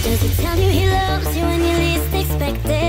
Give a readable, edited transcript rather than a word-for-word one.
Does he tell you he loves you when you least expect it?